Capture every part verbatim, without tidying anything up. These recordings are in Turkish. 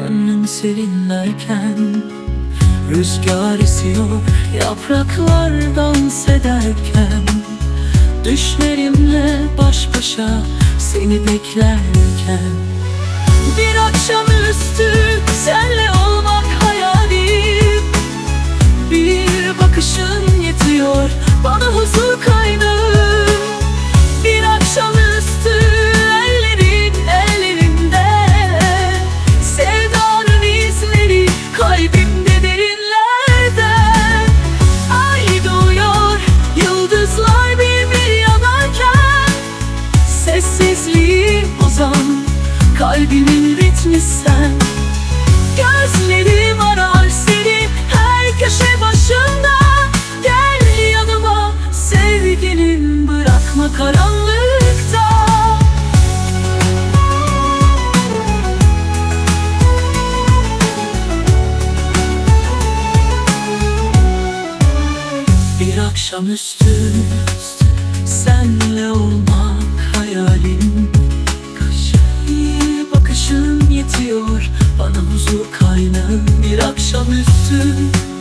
Gönlüm serinlerken rüzgar esiyor, yapraklar dans ederken, düşlerimle baş başa seni beklerken, bir akşamüstü senle olmak hayalim. Bir bakışın yetiyor bana huzur kaynağım. Bir akşamüstü ellerin ellerimde, sevdanın izleri kalbimde derinlerde. Ay doğuyor, yıldızlar bir bir yanarken, sessizliği bozan kalbimin ritmi sen. Gözlerim arar seni her köşe başında. Gel yanıma sevgilim, bırakma karanlıkta. Bir akşamüstü senle olmak hayalim. Bir bakışın yetiyor bana huzur kaynağı. Bir akşamüstü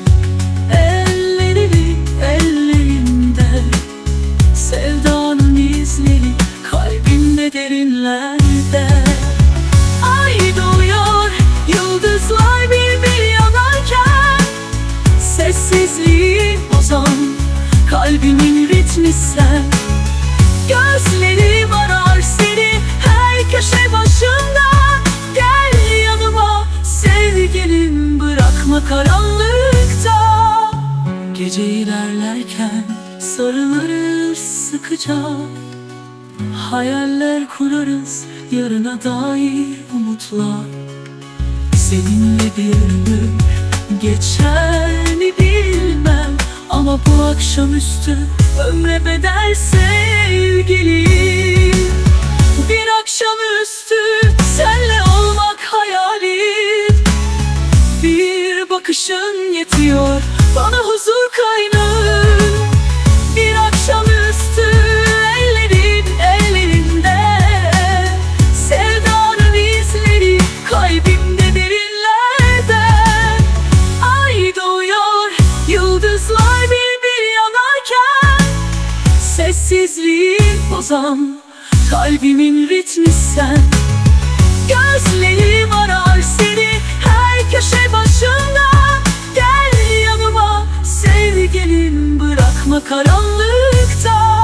elleri ellerinde, sevdanın izleri kalbimde derinlerde. Ay doğuyor, yıldızlar bir bir yanarken, sessizliği bozan kalbimin ritmi sen. Gözlerim arar seni her köşe başında. Gel yanıma sevgilim, bırakma karanlıkta. Gece ilerlerken sarılırız sıkıca, hayaller kurarız yarına dair umutla. Seninle bir ömür geçer mi bilmem, ama bu akşamüstü ömre bedel sevgilim. Bir akşamüstü senle olmak hayalim. Bir bakışın yetiyor bana huzur kaynağım. Bir akşamüstü ellerin ellerinde, sevdanın izleri kalbimde derinlerde. Ay doğuyor, yıldızlar bir bir yanarken, sessizliği bozan kalbimin ritmi sen. Gözlerim arar seni her köşe başında. Gel yanıma sevgilim, bırakma karanlıkta.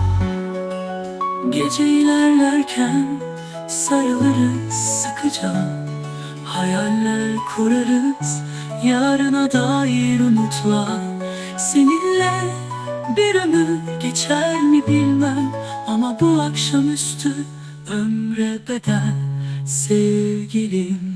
Gece ilerlerken sarılırız sıkıca, hayaller kurarız yarına dair umutla. Seninle bir ömür geçer mi bilmem, ama bu akşamüstü ömre bedel sevgilim.